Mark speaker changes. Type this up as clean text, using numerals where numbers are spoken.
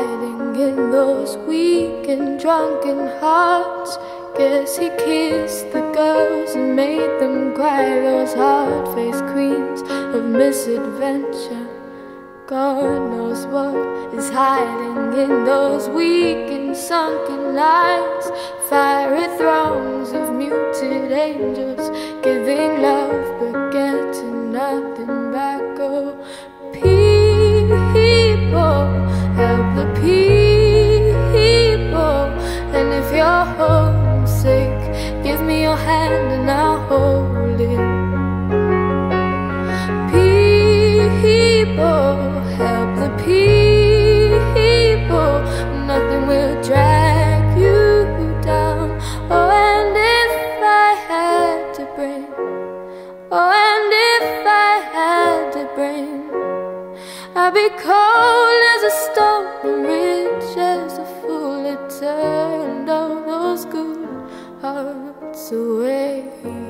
Speaker 1: hiding in those weak and drunken hearts. Guess he kissed the girls and made them cry, those hard-faced queens of misadventure. God knows what is hiding in those weak and sunken eyes. Fiery thrones of muted angels, giving love but getting nothing back. Oh, people, help the people. And if you're homesick, give me your hand and I'll hold it. People, help the people. Nothing will drag you down. Oh, and if I had to bring, oh, and if I had to bring, I'd be cold as a stone and rich as a fool that turned all those good hearts away.